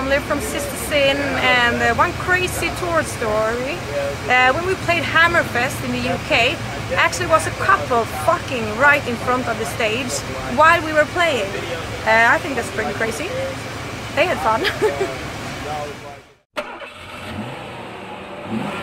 Tinley from Sister Sin, and one crazy tour story. When we played Hammerfest in the UK, actually was a couple fucking right in front of the stage while we were playing. I think that's pretty crazy. They had fun.